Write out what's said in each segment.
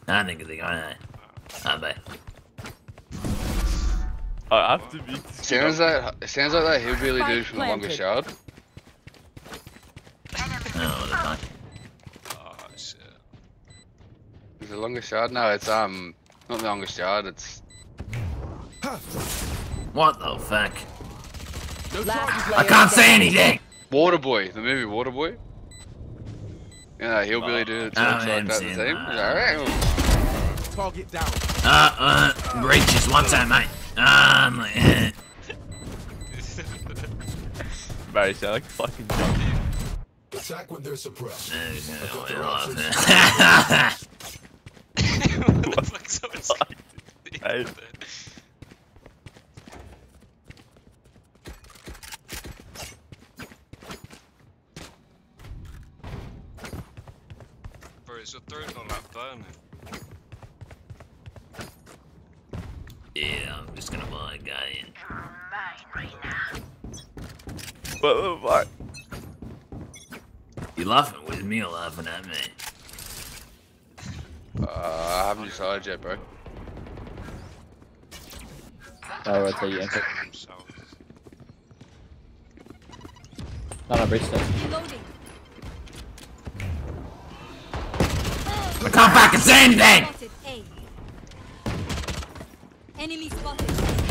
I think it's going I bet. I have to be. Sounds like that hillbilly dude from the longest yard. Oh, what the fuck? Oh shit. Is it the longest yard? No, it's not the longest yard. It's What the fuck? Last I can't say anything! Waterboy, the movie Waterboy. Yeah, that hillbilly dude that talks like that. The thing. Alright. Target down. Breaches one time, mate. Bro, you sound like a fucking junkie. Attack when they're suppressed. What the fuck's so excited? Hey. Bro, is your throat not like burning? Yeah, I'm just gonna buy a guy in. What the fuck? You laughing with me or laughing at me? I haven't decided yet, bro. I'll rotate you. Enter. So, No, breach that. Reloading. I can't back and say anything! Spotted A. Enemy spotted.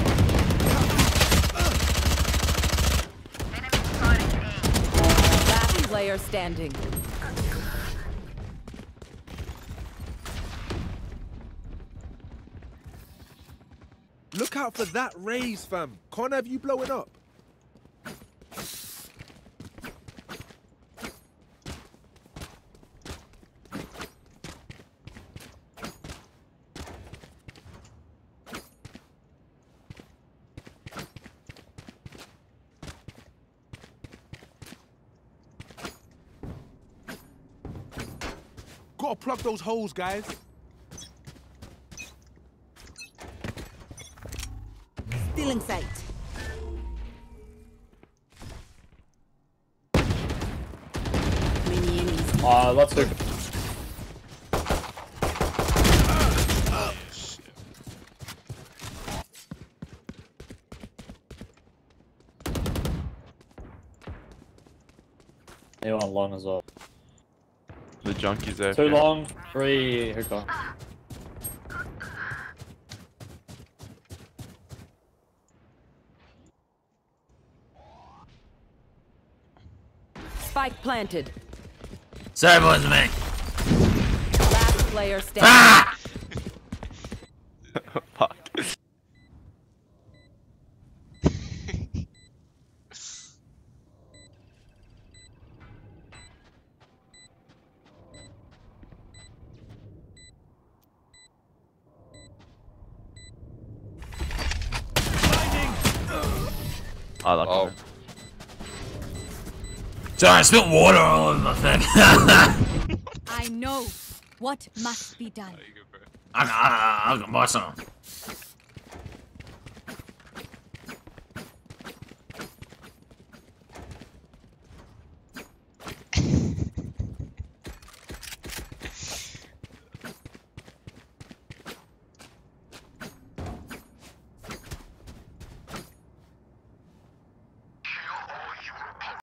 Last player standing. Look out for that raise, fam. Can't have you blowing up. Gotta plug those holes, guys. Still in sight. Many enemies. Let's go. They want long as well. The junkies there. Too long, 3 hookah. Spike planted. Sorry, boys, mate. Last player standing. Ah! Fuck. I like it. Sorry, I spilled water all over my face. I know what must be done. there you go, bro. I can buy some.